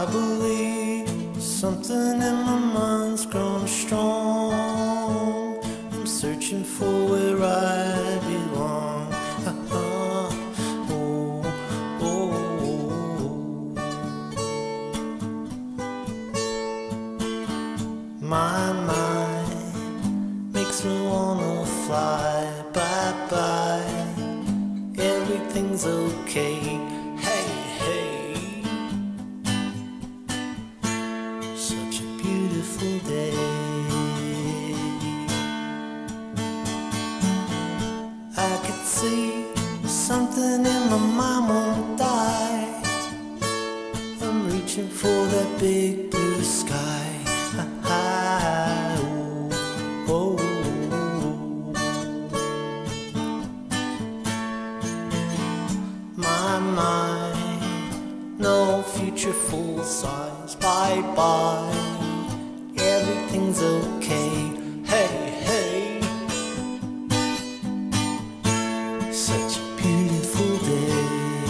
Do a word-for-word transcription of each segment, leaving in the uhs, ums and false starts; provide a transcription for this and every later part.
I believe something in my mind's grown strong. I'm searching for where I belong. Oh, oh, oh. My mind makes me wanna fly. Bye bye, everything's okay. Hey, hey. Such a beautiful day. I could see something in my mind won't die. I'm reaching for that big blue sky. Oh, oh. My mind, no future full size. Bye bye, everything's okay. Hey, hey, such a beautiful day.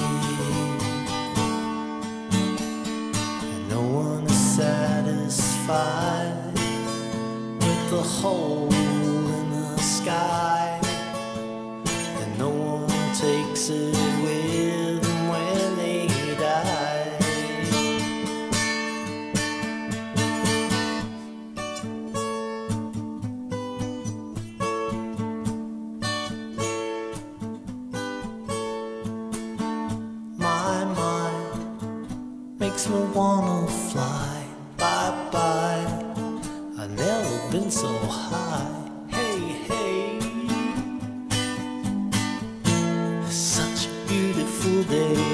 And no one is satisfied with the hole in the sky, and no one takes it with them when they die. My mind makes me wanna fly. Bye bye, I've never been so high. Hey, hey, such a beautiful day.